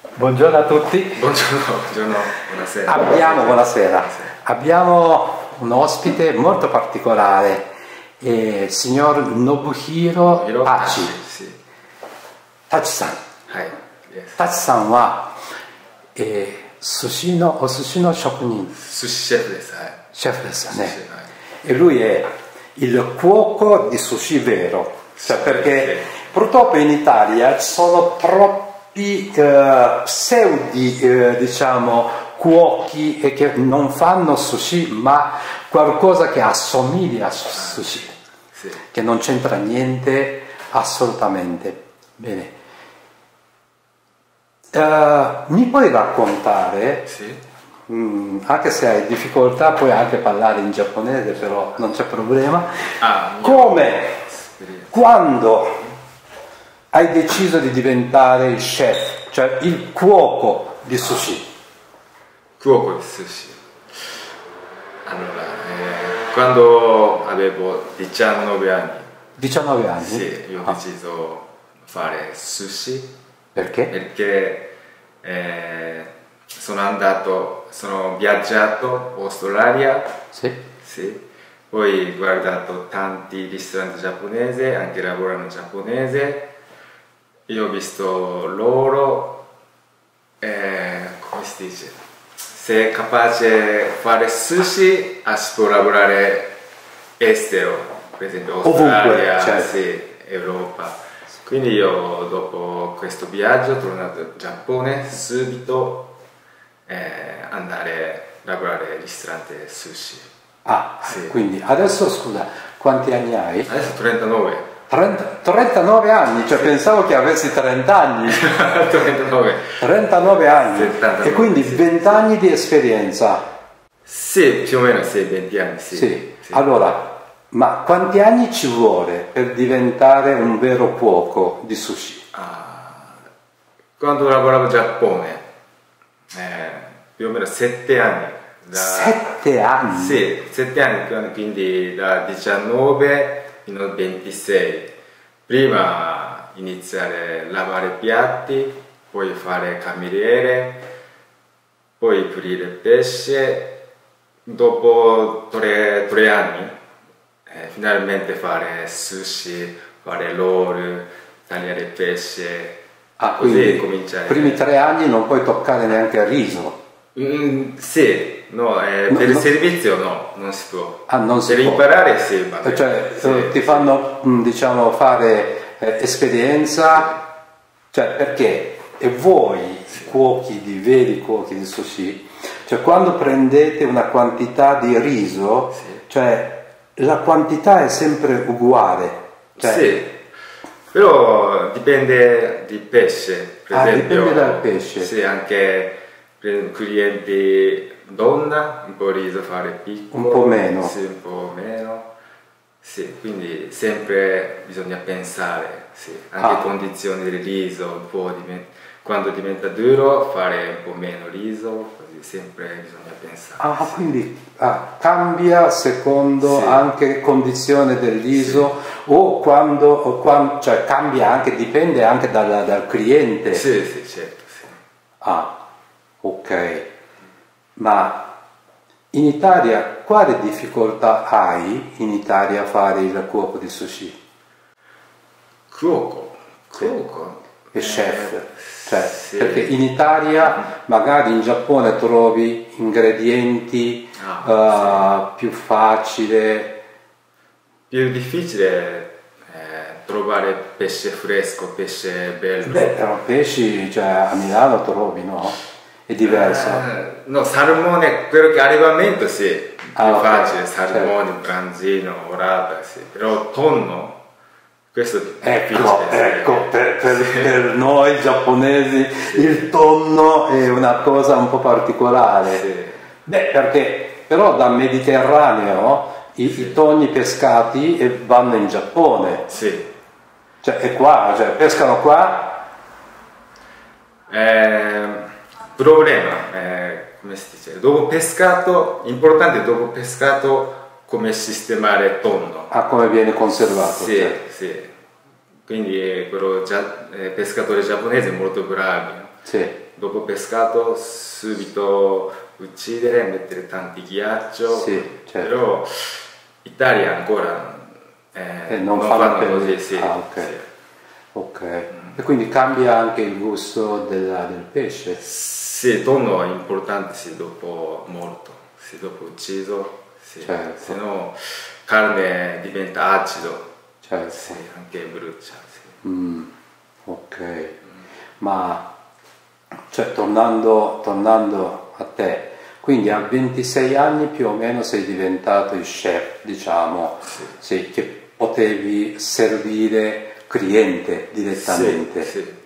Buongiorno a tutti. Buongiorno, buonasera. Buonasera. Abbiamo un ospite molto particolare, signor Nobuhiro Tachi. Tachi-san. Tachi-sanは、寿司の職人。 寿司シェフです。 シェフですよね。E lui è il cuoco di sushi vero, cioè perché purtroppo in Italia ci sono troppi pseudi, diciamo, cuochi che non fanno sushi ma qualcosa che assomiglia a sushi, che non c'entra niente assolutamente. Bene. Mi puoi raccontare? Sì. Anche se hai difficoltà puoi anche parlare in giapponese, però non c'è problema. Quando hai deciso di diventare il chef, cioè il cuoco di sushi? Cuoco di sushi. Allora, quando avevo 19 anni. 19 anni? Sì, io ho deciso di fare sushi. Perché? Perché sono viaggiato in Australia, sì, poi ho guardato tanti ristoranti giapponesi, anche lavorano in giapponese, io ho visto loro, come si dice, se è capace di fare sushi, si può lavorare estero, per esempio Australia, sì, Europa. Quindi io dopo questo viaggio sono tornato in Giappone subito andare a lavorare al ristorante sushi. Sì. Quindi adesso scusa, quanti anni hai? Adesso 39. 39 anni, cioè sì. Pensavo che avessi 30 anni. 39 anni. 79, e quindi 20 anni di esperienza. Sì, più o meno sì, 20 anni, sì. Allora, ma quanti anni ci vuole per diventare un vero cuoco di sushi? Quando lavoravo in Giappone, più o meno 7 anni. 7 anni? Sì, 7 anni, quindi da 19 fino a 26. Prima iniziare a lavare piatti, poi fare cameriere, poi pulire pesce. Dopo 3 anni, finalmente fare sushi, fare roll, tagliare pesce. Così cominciare. I primi 3 anni non puoi toccare neanche il riso? Sì, no, per il servizio no, non si può. Non si può. Imparare sì, vabbè. Cioè ti fanno diciamo fare esperienza, cioè perché voi veri cuochi di sushi, cioè quando prendete una quantità di riso, cioè la quantità è sempre uguale. Sì, però dipende di pesce, per esempio. Dipende dal pesce. Sì, anche per clienti donna, un po' riso fare piccolo. Un po' meno. Sì, un po' meno. Sì, quindi sempre bisogna pensare, sì, anche condizioni del riso, un po' quando diventa duro fare un po' meno riso, così sempre bisogna pensare. Quindi cambia secondo anche condizione del riso o quando cioè cambia anche, dipende anche dal cliente. Sì, certo, sì. Ok. Ma in Italia quale difficoltà hai in Italia a fare il cuoco di sushi? Cuoco? E chef? Cioè, perché in Italia magari in Giappone trovi ingredienti più facile. Più difficile trovare pesce fresco, pesce bello. Però pesci, cioè a Milano trovi, no? È diverso. No, salmone, quello che allevamento sì, più facile, salmone, branzino, orata, sì. Però tonno, questo è difficile. Per noi giapponesi il tonno è una cosa un po' particolare. Perché però dal Mediterraneo i tonni pescati vanno in Giappone. Cioè è qua, cioè pescano qua. Problema, come si dice, dopo pescato, importante dopo pescato come sistemare il tonno. Come viene conservato. Sì. Quindi quello pescatore giapponese è molto bravo. dopo pescato subito uccidere, mettere tanti ghiaccio, sì, certo. Però Italia ancora non fanno così, sì. Ah, ok. Sì. Ok. E quindi cambia anche il gusto del pesce? Sì, il tonno è importante sì, dopo morto, sì, dopo ucciso, sì. Certo. Se no carne diventa acido, Certo. sì, anche brucia. Sì. Ok, ma cioè, tornando a te, quindi a 26 anni più o meno sei diventato il chef, diciamo, Sì. sì, che potevi servire cliente direttamente. Sì, sì.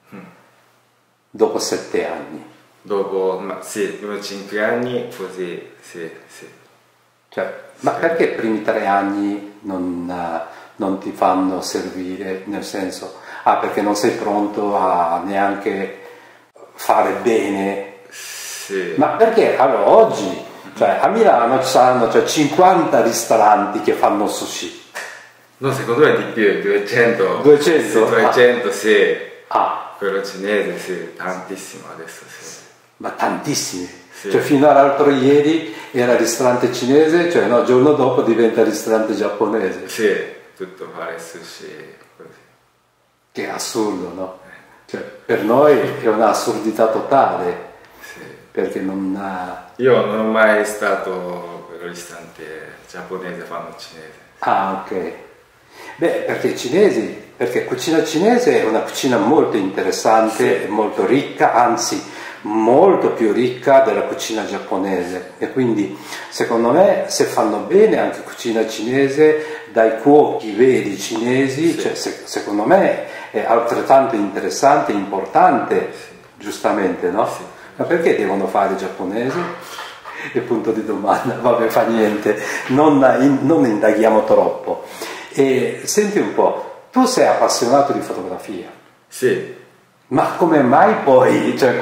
Dopo 7 anni. Dopo 5 anni così, sì, sì. Cioè, ma perché i primi 3 anni non ti fanno servire, nel senso, perché non sei pronto a neanche fare bene? Sì. Ma perché allora oggi, cioè, a Milano ci saranno 50 ristoranti che fanno sushi. No, secondo me di più, 200. 200? Sì, 200, sì. Quello Ah, cinese, sì, tantissimo adesso, sì. ma tantissimi. Sì. Cioè, fino all'altro ieri era ristorante cinese, cioè no, il giorno dopo diventa ristorante giapponese. Sì, tutto fare sushi così. Che è assurdo, no? Cioè, per noi è un'assurdità totale, Sì. perché non ha... Io non ho mai stato per il ristorante giapponese, fanno cinese. Ah, ok. Beh, perché i cinesi, perché cucina cinese è una cucina molto interessante, Sì. molto ricca, anzi molto più ricca della cucina giapponese, e quindi secondo me se fanno bene anche cucina cinese dai cuochi veri cinesi, Sì. cioè, secondo me è altrettanto interessante e importante, Sì. giustamente, no? Sì. Ma perché devono fare i giapponesi? Il punto di domanda, vabbè, fa niente, non indaghiamo troppo. E senti un po', tu sei appassionato di fotografia, Sì. ma come mai poi c'è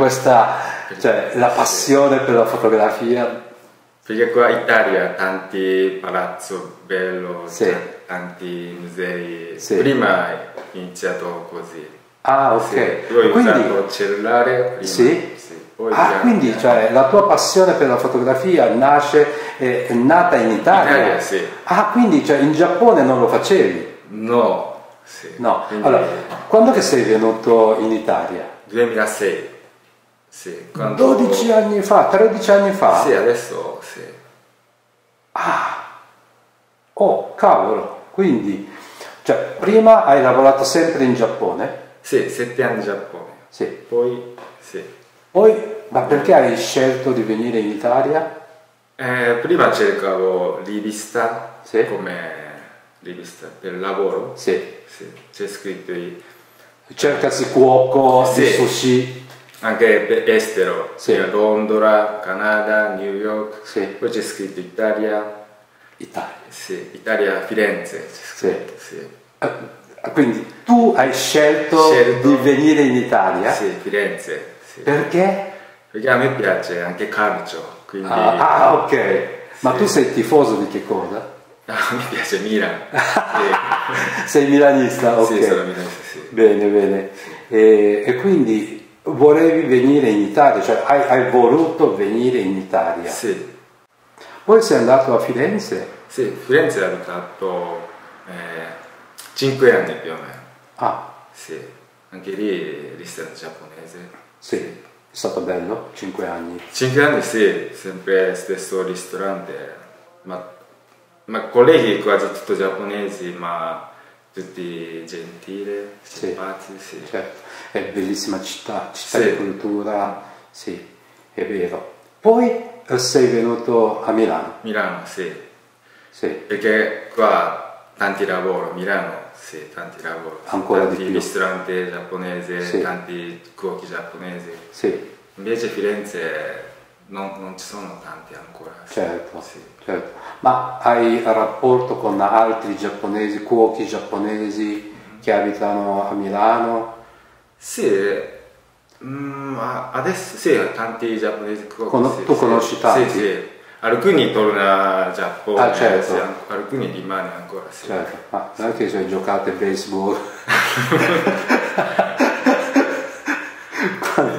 la passione per la fotografia? Perché qua in Italia tanti palazzi belli, Sì. tanti musei. Sì. Prima è iniziato così. Ah, ok. Sì. Poi ho Quindi, usato il cellulare prima. sì? Sì. Poi piano Quindi piano. cioè, la tua passione per la fotografia è nata in Italia? In Italia, sì. Quindi cioè, in Giappone non lo facevi? No. Sì. No. Quindi, Allora, quando che sei venuto in Italia? 2006. Sì. Quando... 12 anni fa, 13 anni fa? Sì, adesso sì. Oh, cavolo, quindi, cioè, prima hai lavorato sempre in Giappone? Sì, 7 anni in Giappone. Sì. Poi, sì. Poi, ma perché hai scelto di venire in Italia? Prima cercavo rivista, Sì. come rivista per lavoro. Sì. Sì. C'è scritto Cercasi cuoco Sì. di sushi. anche per estero, Sì. Londra, Canada, New York. Sì. Poi c'è scritto Italia. Sì, Italia, Firenze. Sì. Sì. Quindi tu hai scelto di venire in Italia? Sì, Firenze. Sì. Perché? Perché a me piace anche calcio, quindi... Ok. Ma Sì. tu sei tifoso di che cosa? mi piace Milan. Sì. Sei milanista? Ok. Sì, sono milanista, sì. Bene, bene. E quindi volevi venire in Italia, cioè hai voluto venire in Italia. Sì. Poi sei andato a Firenze? Sì, Firenze ha abitato 5 anni più o meno. Sì, anche lì ristorante giapponese. Sì, è stato bello, 5 anni. 5 anni sì, sempre stesso ristorante, ma colleghi quasi tutti giapponesi, ma tutti gentili, simpatici, sì. Certo, è bellissima città Sì. di cultura, sì, è vero. Poi sei venuto a Milano? Milano, sì. Sì. Perché qua tanti lavoro, Milano, sì, tanti lavoro. Ancora tanti di più. ristoranti giapponesi, Sì. tanti cuochi giapponesi. Sì, Invece Firenze non ci sono tanti ancora. certo, Sì. certo. Ma hai rapporto con altri giapponesi, cuochi giapponesi che abitano a Milano? Sì, adesso sì, tanti giapponesi cuochi. Sì, Tu conosci tanti? Sì, sì. Alcuni tornano a Giappone, certo. sì, alcuni rimangono ancora. Sì. Certo, ma non è che cioè, giocate a baseball.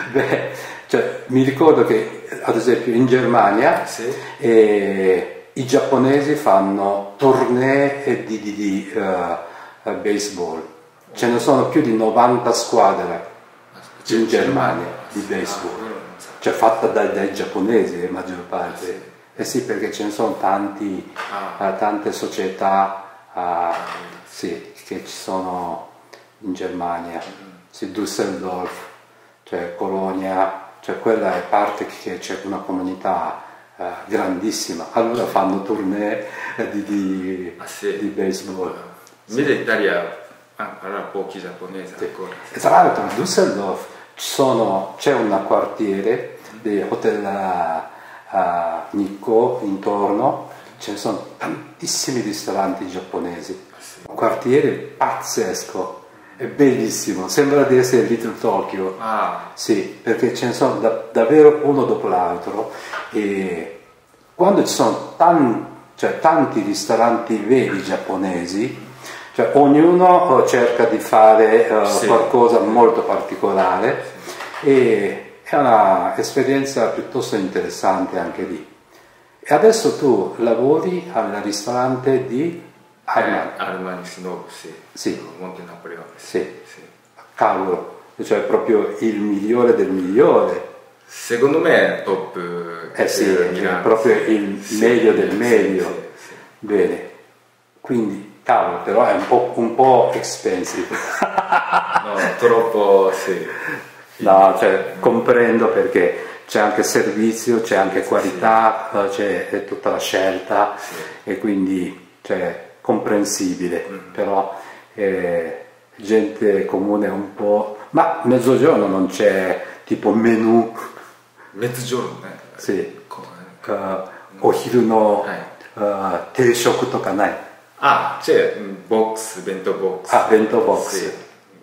Beh, cioè, mi ricordo che ad esempio in Germania i giapponesi fanno tournée di baseball, ce ne sono più di 90 squadre in Germania di baseball, cioè fatta dai giapponesi la maggior parte. Eh sì, perché ce ne sono tante società sì, che ci sono in Germania, sì, Düsseldorf, cioè Colonia, cioè quella è parte che c'è una comunità grandissima, allora fanno tournée di baseball. Invece in Italia allora pochi giapponesi ancora. E tra l'altro a Düsseldorf c'è un quartiere di hotel Nikko intorno, ce ne sono tantissimi ristoranti giapponesi, un quartiere pazzesco, è bellissimo, sembra di essere Little Tokyo. Sì, perché ce ne sono davvero uno dopo l'altro, e quando ci sono tanti ristoranti veri giapponesi, cioè ognuno cerca di fare qualcosa molto particolare, e è un'esperienza piuttosto interessante anche lì. E adesso tu lavori al ristorante di Armani Snow, sì. Monte Napoleone. Sì. Cavolo, cioè proprio il migliore del migliore. Secondo me è top. Sì, è proprio il meglio del meglio. Bene, quindi cavolo, però è un po' expensive. No, troppo, sì. No, cioè comprendo, perché c'è anche servizio, c'è anche qualità, c'è tutta la scelta, e quindi cioè comprensibile, però gente comune un po'. Ma mezzogiorno non c'è tipo menù? Mezzogiorno? Sì. O hiru no teishoku toka nai? C'è bento box. Bento box. Sì.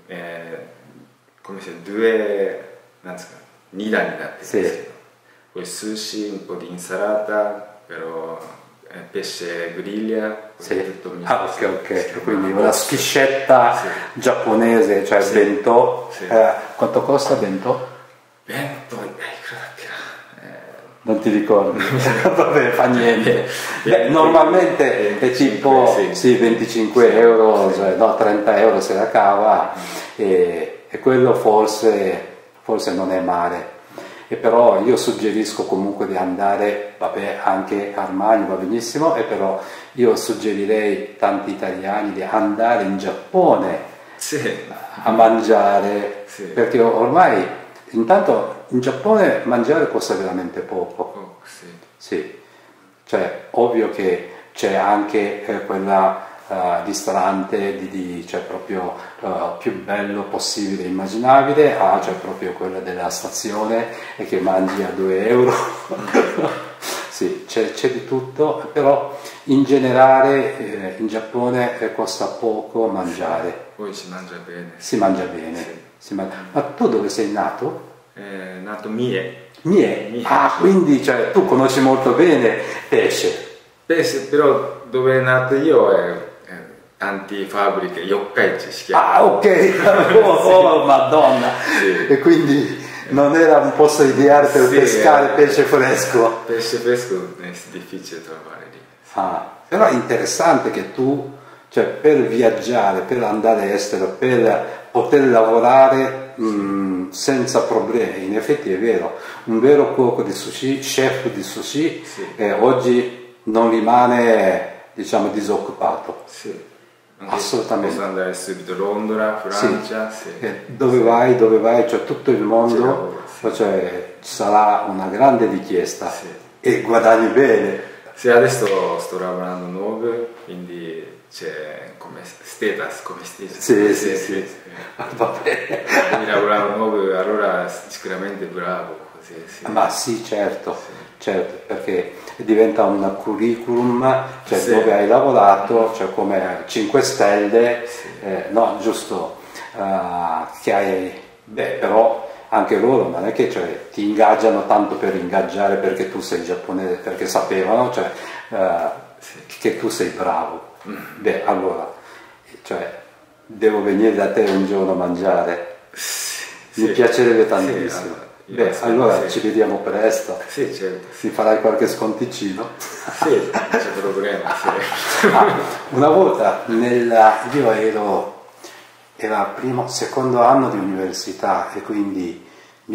Come se due,2段になってるんですけど、これsushi, un po' di insalata, però pesce griglia, tutto misto. Ok, quindi una schiscetta giapponese, cioè bento. Quanto costa bento? Bento, non ti ricordi? Vabbè, fa niente. Normalmente è tipo 25 euro, cioè, no, 30 euro se la cava, e quello forse non è male. E però io suggerisco comunque di andare, vabbè, anche Armani va benissimo, e però io suggerirei tanti italiani di andare in Giappone a mangiare, perché ormai intanto in Giappone mangiare costa veramente poco. Sì. Cioè ovvio che c'è anche quella ristorante cioè proprio più bello possibile, immaginabile, cioè proprio quella della stazione, e che mangi a 2 euro. Sì, c'è di tutto, però in generale in Giappone costa poco mangiare. Poi si mangia bene. Si mangia bene. Ma tu dove sei nato? Nato Mie. Quindi cioè, tu conosci molto bene pesce. Pesce, però dove è nato io è tante fabbriche, Yokkaichi si chiama. Ok, oh madonna. E quindi non era un posto ideale per pescare pesce fresco. Pesce fresco è difficile trovare lì. Però è interessante che tu, cioè, per viaggiare, per andare all'estero, per poter lavorare senza problemi, in effetti è vero, un vero cuoco di sushi, chef di sushi, oggi non rimane, diciamo, disoccupato. Assolutamente. Posso andare subito a Londra, Francia. Dove vai, cioè tutto il mondo, cioè, ci sarà una grande richiesta e guadagni bene. Adesso sto lavorando nuovo, quindi c'è come status. Sì. Va bene. Devi lavorare nuovo, allora sicuramente bravo. Ma sì, certo, perché diventa un curriculum, cioè dove hai lavorato, cioè come 5 stelle, no, giusto, che hai, però anche loro non è che ti ingaggiano tanto per ingaggiare perché tu sei giapponese, perché sapevano, cioè, che tu sei bravo. Allora, cioè, devo venire da te un giorno a mangiare, mi piacerebbe tantissimo. Beh, allora ci vediamo presto. Sì, certo. Si farai qualche sconticino? Sì, non c'è problema, sì. Una volta io era primo, secondo anno di università e quindi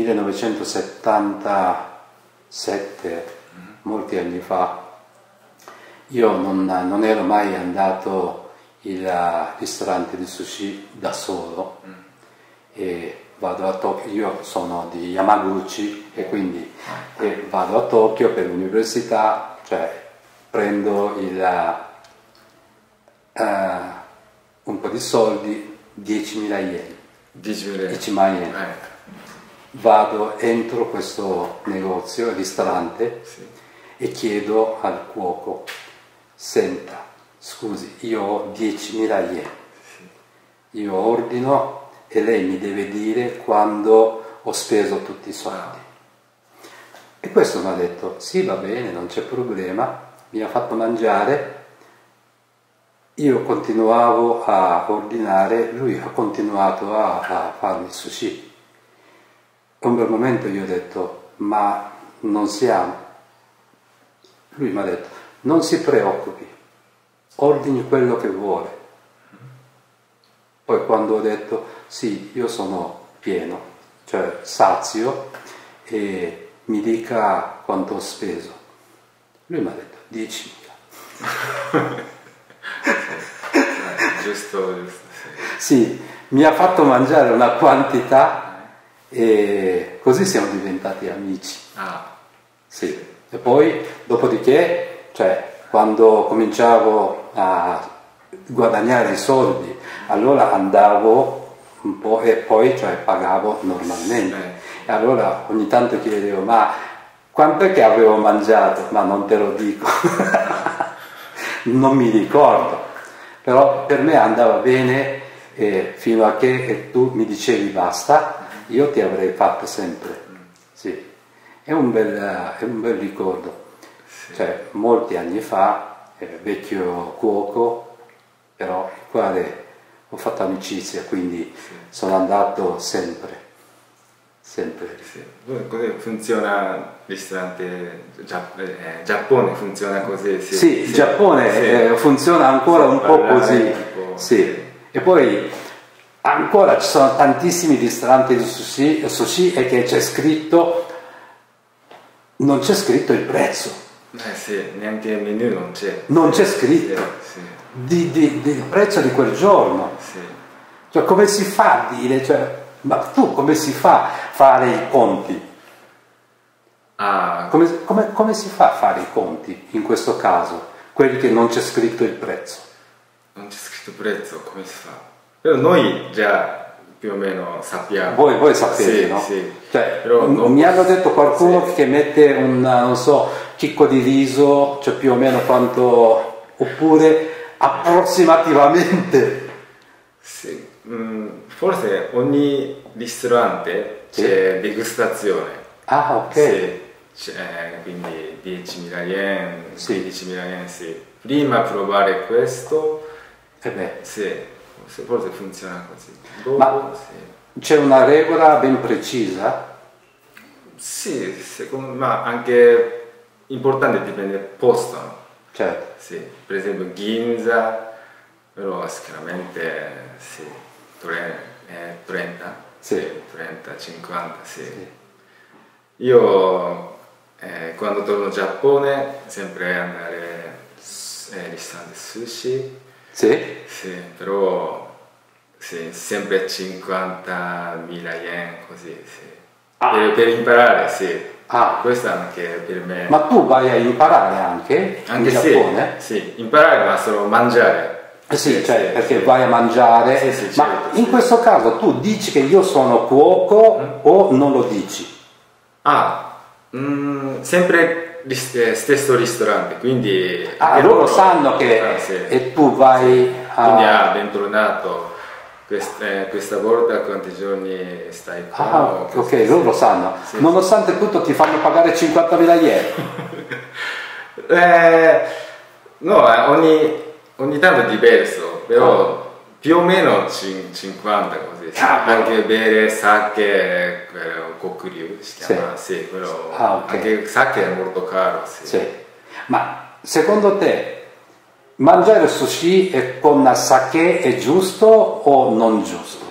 1977, molti anni fa, io non ero mai andato al ristorante di sushi da solo e vado a Tokyo, io sono di Yamaguchi e quindi vado a Tokyo per l'università, cioè prendo un po' di soldi, 10.000 yen. 10.000 yen. Vado, entro questo negozio, ristorante, sì, e chiedo al cuoco, senta, scusi, io ho 10.000 yen, sì, io ordino e lei mi deve dire quando ho speso tutti i soldi. E questo mi ha detto, sì, va bene, non c'è problema, mi ha fatto mangiare, io continuavo a ordinare, lui ha continuato a farmi sushi. Un bel momento io ho detto, ma non siamo. Lui mi ha detto, non si preoccupi, ordini quello che vuole. Poi quando ho detto, sì, io sono pieno, cioè sazio, e mi dica quanto ho speso. Lui mi ha detto, 10.000. Giusto. Sì, mi ha fatto mangiare una quantità e così siamo diventati amici. Sì. E poi, dopodiché, cioè, quando cominciavo a guadagnare i soldi, allora andavo un po' e poi, cioè, pagavo normalmente. E allora ogni tanto chiedevo, ma quanto è che avevo mangiato? Ma non te lo dico. Non mi ricordo. Però per me andava bene fino a che tu mi dicevi basta, io ti avrei fatto sempre. Sì. È un bel ricordo. Sì. Cioè, molti anni fa, vecchio cuoco, però il quale ho fatto amicizia, quindi sì, sono andato sempre. Sempre. Sì. Come funziona il ristorante Giappone? Funziona così? Sì, sì, il Giappone sì, funziona ancora un po' così. Sì. E poi ancora ci sono tantissimi ristoranti di sushi e che c'è scritto, non c'è scritto il prezzo. Sì, neanche il menu non c'è. Non c'è scritto sì. Del prezzo di quel giorno. Sì. Cioè, come si fa a dire, cioè, ma tu come si fa a fare i conti? Come si fa a fare i conti in questo caso? Quelli che non c'è scritto il prezzo. Non c'è scritto il prezzo, come si fa? Però noi già più o meno sappiamo. Voi sapete, sì, no? Sì. Cioè, però mi hanno detto qualcuno sì, che mette un, non so, chicco di riso, cioè più o meno quanto, oppure approssimativamente. Sì. Forse ogni ristorante c'è degustazione. Ok. Sì. Quindi 10.000 yen, sì, 15.000 yen, sì. Prima provare questo, sì, forse funziona così. Dopo, ma sì, c'è una regola ben precisa? Sì, secondo me anche importante dipende dal posto. Certo. Sì, per esempio Ginza, però sicuramente sì, 30, sì, 30, 50, sì. Sì. Io quando torno in Giappone sempre andare al ristorante sushi. Sì? Sì, però sì, sempre 50.000 yen così, sì. Per imparare, sì. Questo anche per me. Ma tu vai a imparare anche in Giappone? Sì, imparare ma solo mangiare. Sì, cioè, perché vai a mangiare, ma certo, in questo caso tu dici che io sono cuoco o non lo dici? Sempre stesso ristorante, quindi loro sanno che e tu vai a... Quindi bentornato questa volta, quanti giorni stai qua? Ok, loro sanno. Sì. Nonostante tutto ti fanno pagare 50.000 yen? No, ogni tanto è diverso, però più o meno 50 così, anche bere sake, kokuryu si chiama, sì, quello, okay. Anche sake è molto caro, sì. Sì. Ma secondo te mangiare sushi con sake è giusto o non giusto?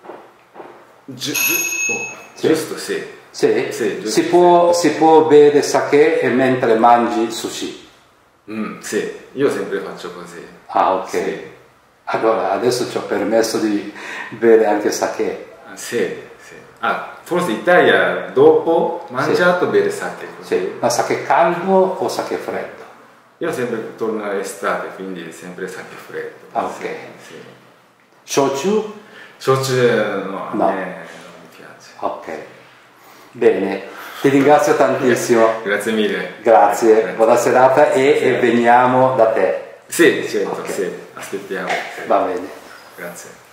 Giusto, sì. Sì? Sì, giusto, si può bere sake mentre mangi sushi? Sì, io sempre faccio così. Ah, ok. Sì. Allora, adesso ci ho permesso di bere anche sake. Sì, sì. Forse in Italia dopo mangiato bere sake. Così. Sì, ma sake caldo o sake freddo? Io sempre torno all'estate, quindi sempre sake freddo. Ah, ok. Sì. Shochu? Shochu no, a me non mi piace. Ok. Bene, ti ringrazio tantissimo. Grazie mille. Grazie. Buona serata e veniamo da te. Sì, certo, okay. Sì, aspettiamo. Sì. Va bene. Grazie.